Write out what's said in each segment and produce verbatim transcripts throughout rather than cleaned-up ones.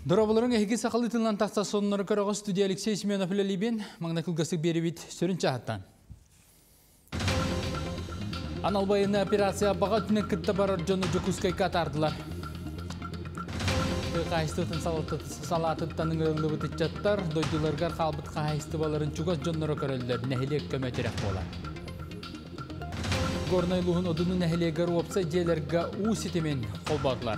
Дорабылырың әйгі сақалы тылынан тақса сонынары көріғі студия Алексей Семенов үлелейбен, маңна кылгасы беребет сөрін чағаттан. Аналбайыны операция баға түнен күтті барар жоны жүкускай қатардылар. Қайыстытын салатыттанын өлі бұтытчаттар, дойдыларғар қалбыт қайысты баларын чугас жонлары көрілдер, нәхілек көмәтерек болар. Горнайлығын одының нәхілегер опса желерге у сетемен қолбадылар.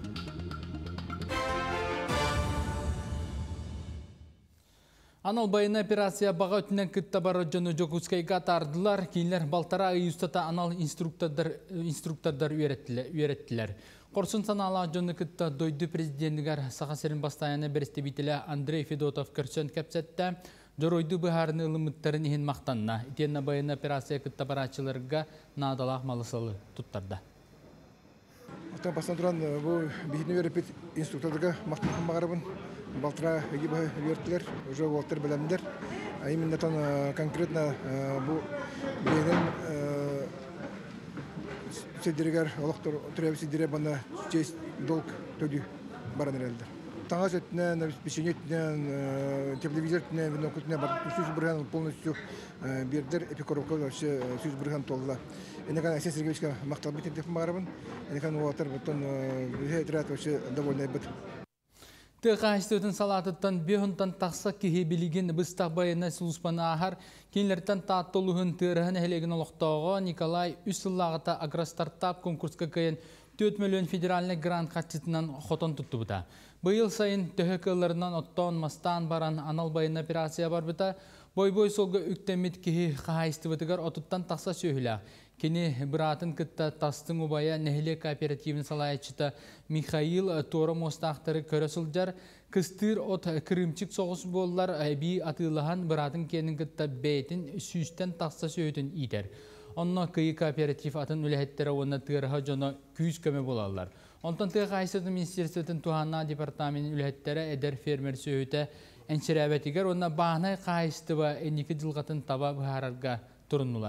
Анал операция баға өтінен күтті бары жоны жокускайға тардылар. Кейінлер балтара айыстата анал инструктордар үйреттілер. Қорсын санала жоны күтті дойды президентігер сақасырын бастайаны берестебетілі Андрей Федотов көрсен кәпсетті. Жоройды бұхарыны ұлымыттарын ехін мақтанна. Итенна байын операция күтті барачыларға надалақ малысалы тұттарды. Ата бастан тұран бұл бейіне өрепет инструктордарға мақтанған бағарабын. Балтыра егибі үйерттілер, уже олттар білемдер. Именно там конкретно бұл бейінен сейдерігер, олықтар түрәбі сейдері бана честь долг төді баран әрелдер. Таңыз өттінен, обеспечение өттінен, телевизор өттінен, винок өттінен сүз бұрған полностью бердер, эпикоровка сүз бұрған толыла. Энекан Алексей Сергеевичка мақтал бетін тепін бағарабын. Энекан олаттар бұттан әйтірат вообще довольно әбіт. Тыqaýstydyn salatytdan behuntan taqsa kihi bilgin bыстaq bayına suluspana ahar kinlerden taatoluhun tırahın helegin oloqtoğu Nikolay Üsüllağıta agrostartap konkurska kayan dört milyon federalne grant qaçıtından xoton tuttu buta. Bıyıl sayın töhökıllarından otton mastan baran anal bayına operasiya bar buta. Boy-boy solga üktemit kihi qaýsty butıgar otuttan taqsa söhüla. Kini Biratın kıtta tastın ubaya nehile kooperativin salayçıta Mikhail Toromostaqtары körösüljar kıstır ot kırımçık soğus bollar bi atılahan Biratın kenin kıtta beytin süsten taqsa söhütün ider. Onna kıyı kooperativ atın ülehettere ona tığırha jona küz köme bolallar. Ondan tığ qaýsydyn ministerstwetин tuhanna departamentin ülehettere eder fermer söhüte enşirabetiger ona bahnay qaýstyba enniki jılgatın taba buhararga turunnular.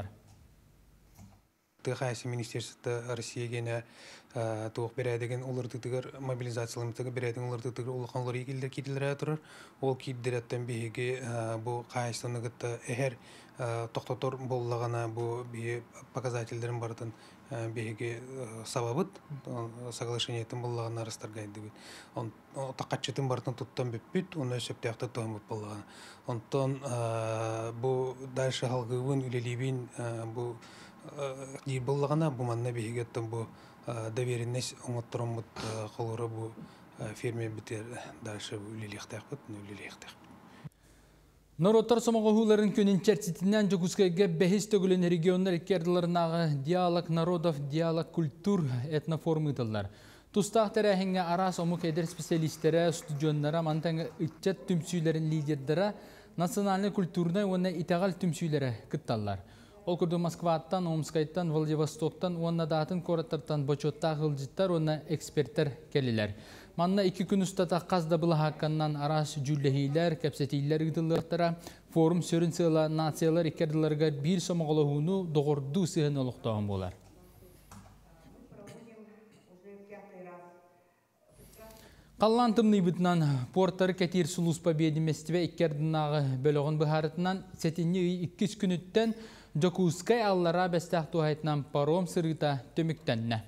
Тыгайсы министерството Россия гене туох бередеген улырдыгыр мобилизациялымтыгы бередеген улырдыгыр улханлар игилдер китилер турар. Ол киддереттен биге бу кайстаныгытта эхер токтотор боллагана бу би показательдерин бардын биге сабабыт соглашениятын боллагана арастаргайды бит. Он такачытын бардын туттан бүппүт, оны сөптөктө тоомут боллаган. Онтон бу дальше халгыбын үлелибин бу дир боллагана бу манна бигеттен бу доверенность оңоттормут колора бу ферме битер дальше үлелихтакпыт үлелихтак. Нороттар сомогуларын күнүн чертитинен жогускайга бехис төгүлөн региондар иккердиларынагы диалог народов, диалог культур этноформытылар. Тустах терехинге арас омук эдер специалисттері, студионнара, мантаңы итчат түмсүйлерин лидердара, национальный культурный оны итагал түмсүйлері кытталлар. Ол күрді Москваттан, Омскайттан, Владивостоктан, онна датын кораттартан бочотта ғылжыттар, онна эксперттер келілер. Манна iki күн ұстата қазда бұла хаққаннан арас жүллехейлер, кәпсетейлер ғытылықтара, форум сөрін сыйла нациялар икерділерге бір сомағылығыну доғырду сыйын олықтауын болар. Қаллан тымны бұтынан порттары кәтер сұлыс победиместіве икердінағы бөліғын бұхарытынан сәтінне иккіз күніттен Жокускай аллара бәстәқ туғайтынан паром сырыта төміктенне.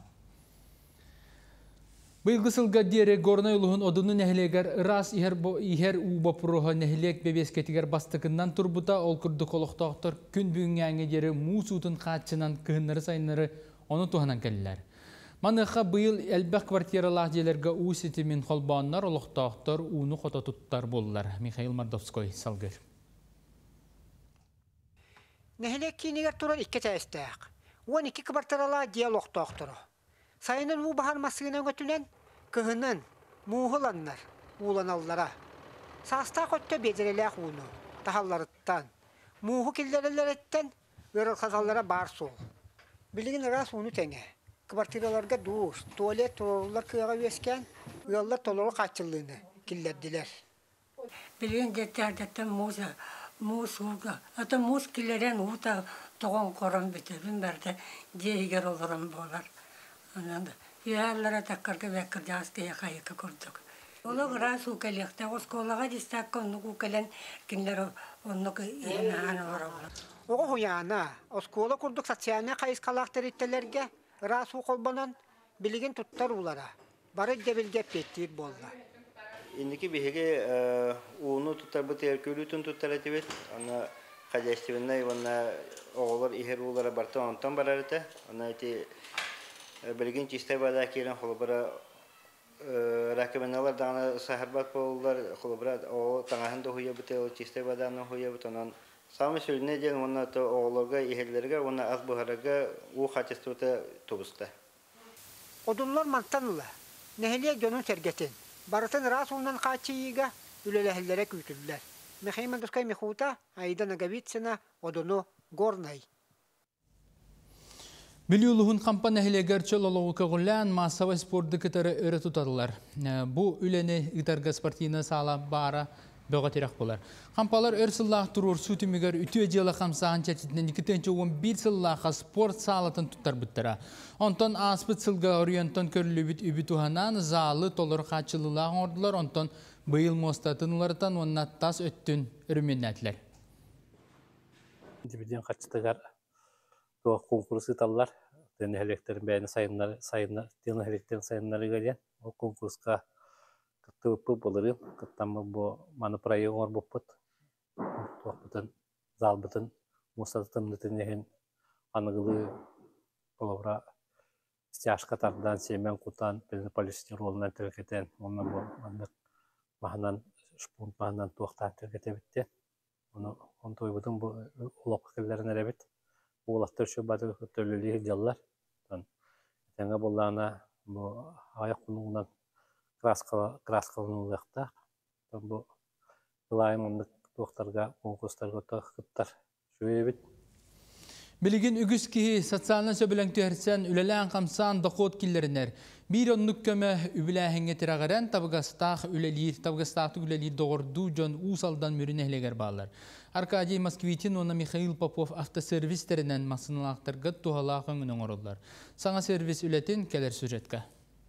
Бұйылғы сылға дере горнай ұлығын одыны нәхілегер ырас ихер ұбапыруға нәхілек бебес кетігер бастықыннан тұрбыта ол күрді қолықтақтыр күн бүгінгі әңе дере мұз ұтын қатшынан күйінлері сайынлары оны туғанан кәлілер. Маныққа бұйыл әлбәқ квартиралақ желерге ұу сетімен қолбанлар олықтақтыр ұны қота тұттар болылар. Михаил Мордовской салгыр. Нәхілек кейінігер тұрар икке тәйістәк. Он екі квартирала диалог тоқтыру. Сайынын ұу бағар масығынан көтілен күйінін мұғыланлар, ұланаллара. Састақ өтті бедереләқ ұны, тағаларыттан. Мұғы келдерелер еттен өріл қазалара бар сол. Білігін рас ұны тәңе. Квартираларға душ, туалет, тұрорулар күйеға өскен, ұялар толыры қачылыны келдерділер. Білігін деттердеттен мұзы. Мус улда. Ата мус килерен ута тоғын қоран бітебін бәрді дейгер олырын болар. Ярлара таққарды бәкір жасты яқайықы көрдік. Ола грас укалекта, осколага дистакка оннуку кален кинлер оннуку иена ана. Ого хуяна, оскола курдук социальный кайыс калактыр иттелерге расу колбанан билигин туттар улара. Бары дебилге петтир болла. Индики биһиги уну туттар бу теркүлүтүн туттар этибет. Ана хадястывынна иванна оголор ихер улара барта онтан барарыта. Ана эти билигин чистай бада келен холбара ракеменалар дана сахарбат боллар холбара о таңаһында хуя бите о чистай баданы хуя бутанан самы сүрүнө ден онна то оголорга ихерлерге онна аз бухарага у хачестута тубуста. Odunlar mantanla. Nehliye gönül tergetin. Baratın rasulundan kaçıyıga ülelehillere kütüller. Mehayman duskay mehuta aydan agavitsina odunu gornay. Biliuluhun kampanya hilegerçel oluğu kağılan masava spordu kıtarı öğret tutadılar. Bu üleni ıtarga sportina sağla bara böğetirak bolar. Kampalar ör sıllah durur sütümüger ütü ecela kamsağın çetitinden ikiden çoğun bir sıllaha sport sağlatın tutar bittere. Ondan aspıt sılga oryantan körlübüt übütuhanan zalı tolur kaçılılığa ordular. Ondan bıyıl mostatınlardan onna tas öttün ürümennetler. Dibiden kaçtıgar doğa konkursu tallar. Dene heleklerin beyni sayınları, sayınları, dene heleklerin sayınları gelen o konkurska tıpı bulurum. Kıttamı bu manıprayı var bu put. Tohbutun, zalbutun, mustatın netinehin anıgılı olavra istiyaş katardan semen kutan, belli polisin rolundan terketen, onunla bu anlık mahanan, şpunt mahanan tuğaktan terkete bitti. Onu on toybutun bu olapkılların erebit. Bu olaktır şu batı törlülüğü yıllar. Tenge bollana bu ayak kulundan kraskalının uğrakta. Bu kılaymanlık doktorga, konkurslarga takıptar. Şöyle bit. Biligin ügüs ki sotsialna söbülen tühersen ülelen kamsan dokot killeriner. Bir onluk köme übilahenge tiragaren tabgastağ ülelir, tabgastağ ülelir doğurdu jon usaldan mürüne heleger bağlar. Arkadiy Moskvitin ona Mikhail Popov avtoservisterinden masınılaqtırgıt tuhalağın önün orullar. Sana servis ületin keler süretka.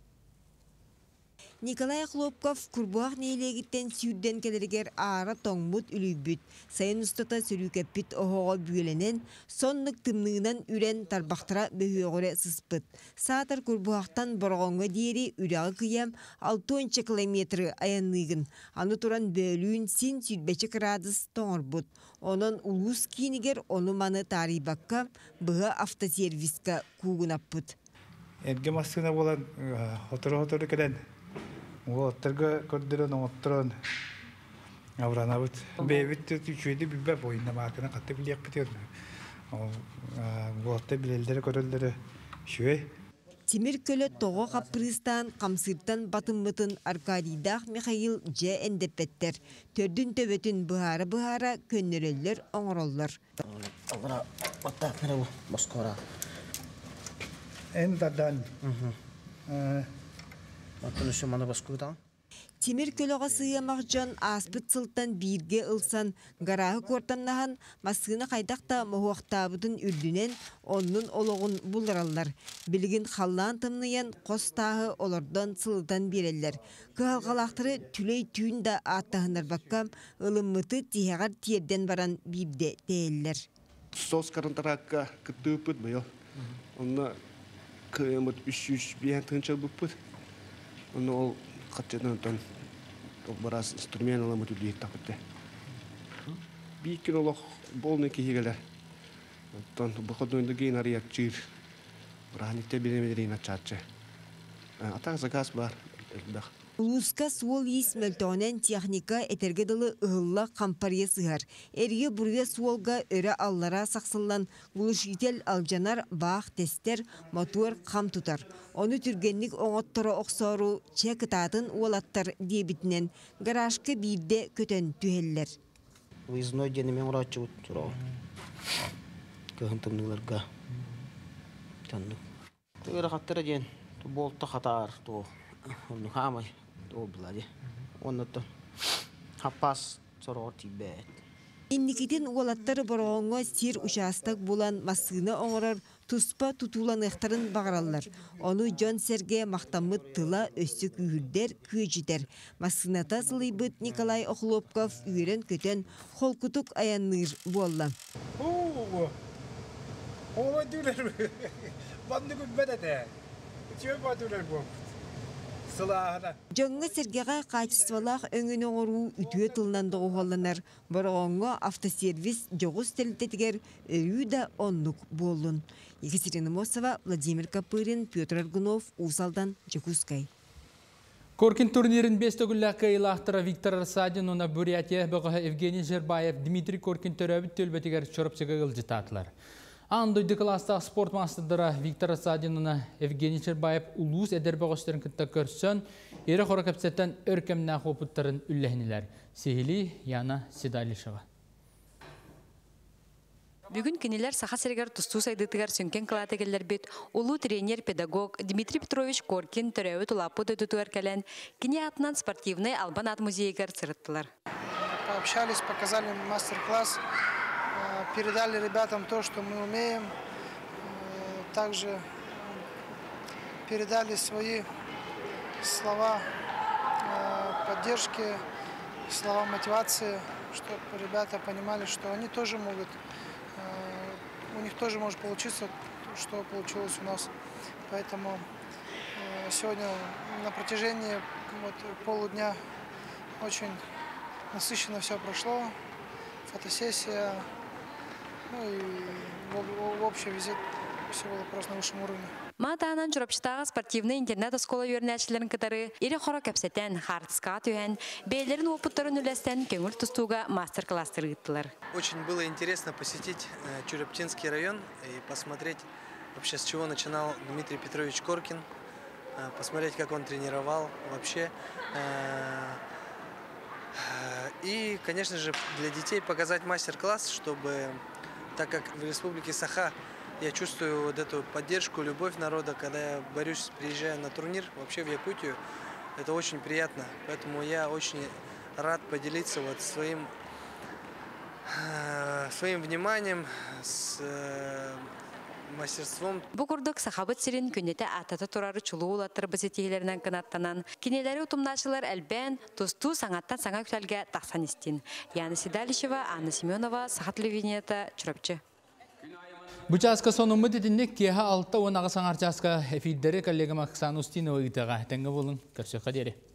Nikolay Хлопков kurbuaq neylегиттен сүйрден келерігер ара тоңмут үлүйбіт. Сайын ұстата сүрүкеппит оғоға бүйеленен, соннық тымнығынан үрен тарбақтыра бөхіоғыре сыспыт. Саатар kurbuaqтан борғонға дейері үрағы кыям алты километрі аянлығын. Аны туран бөлүүн син сүрбечі градус тоңырбыт. Онын улус кейінігер оны маны тарибаққа бұға автосервисқа куғынаппыт. Эрге массына болан отыр-отыр кеден. Оттырга көрдөрөн оттырон авранабыт бебит түчүйдү билбе боюнда макына катты билек битер. Отта билелдер көрөлдөрү шүе. Тимир көлө тоғы қапырыстан, қамсыртан батыммытын Аркадийдақ Михаил же эндеппеттер. Төрдүн төбөтүн бұхара-бұхара көннөрөллөр оңыроллар. Огра отта меру Москора. Эндадан. Тимир көлөға сыйамақ жон аспыт сылтан бирге ылсан, гарағы кортаннахан масыны қайдақта мұхуақтабыдың үрдінен онның олығын бұлыралар. Білігін қаллан тымныян қостағы олардан сылыдан берелер. Кығалғалақтыры түлей түйін да аттағынар баққам, ылыммыты тияғар тиерден баран бирде дейелер. Сос қарантараққа күтті өпіт бұйыл. Онына күйеміт үш-үш бейін тыңчал бұппыт. Оны ол қатчадан өтін барас инструмент аламы түлейік тақытты. Бейкен олық болны кейгелер. Бұқыдыңды кейін арияк жир. Раханетте беремедерейін атчатшы. Атақ загаз бар. Улуска суол ис мөлтонен техника этергедылы ыгылла кампария сыгар. Эрге бурге суолга өрө аллара саксыллан улушител алжанар баах тестер мотор кам тутар. Оны түргенник оңотторо оксору чекытатын уолаттар дебитинен гаражка бирде көтөн түһеллер. Выездной денемен урачы утуро. Кыгынтымныларга. Танны. Төгөр хаттара ден болта хатар то. Onu hamay dobladı. Onu da hapas soroti bet. İnnikidin uğalatları boronga sir uçastak bulan masını oğurar туспа тутуланыктарын багараллар. Оны Жон Серге мактамыт тыла өссүк үйүлдер кыжидер. Маскыната сылыйбыт Николай Охлопков үйрен көтен холкутук аянныр болла. Оо. Ова дүлер. Банды күтбәдә. Тиё бадүлер бу. Жоңга Сергега качестволах өңүн оңору үтүө тылынан доголланар. Борогонго автосервис жогус телтетигер өрүү да оннук болун. Екатерина Мосова, Владимир Капырин, Петр Аргунов, Усалдан, Жекускай. Коркин турнирин бестөгүлләккә илахтыра Виктор Арсадин, уна Бурятия бөгөһө Евгений Жербаев, Дмитрий Коркин төрөбүт төлбөтигер чорыпчыга ылжытатлар. Андойды класста спорт мастырдыра Виктор Асадинуна Евгений Чербаев улус әдербі ғоштерін күтті көрсін, ері қора көпсеттен өркемна қопыттарын үлләхінілер. Сехили Яна Седалишева. Бүгін кенелер саха сергер тусту сайдытыгар сөнкен кылатыгелер бет улу тренер-педагог Дмитрий Петрович Коркин төрәуі тулапы дөтүтуар кәлән кене атынан спортивный Албан ат музейгер сырыттылар. Пообщались, показали мастер-класс. Передали ребятам то, что мы умеем. Также передали свои слова поддержки, слова мотивации, чтобы ребята понимали, что они тоже могут, у них тоже может получиться, что получилось у нас. Поэтому сегодня на протяжении вот полудня очень насыщенно все прошло. Фотосессия. Ну и в общем визит все было просто на высшем уровне. Матанан журапчытағы спортивный интернет-оскола үйернәчілерін кітары ері қора көпсеттен хартысқа түйен, бейлерін опыттарын үлестен көңіл тұстуға мастер-класстыр гыттылар. Очень было интересно посетить Чураптинский район и посмотреть вообще с чего начинал Дмитрий Петрович Коркин, посмотреть, как он тренировал вообще. И, конечно же, для детей показать мастер-класс, чтобы, так как в Республике Саха я чувствую вот эту поддержку, любовь народа, когда я борюсь, приезжаю на турнир, вообще в Якутию, это очень приятно. Поэтому я очень рад поделиться вот своим, своим вниманием, с мастерством. Бу курдук сахабыт сирин күннете атата турары чулуулаттыр базетейлеринен кынаттанан. Кинелери утумдашылар әлбән тусту саңаттан саңа күтәлге тақсан истин. Яна Седалишева, Анна Семенова, Саха телевидениета, Чурапчы. Бу часка сонумы дединник кеха алта онағы саңар часка эфиддері коллегам Оксана Устинова итаға. Тәңгі болын, көрсөк қадері.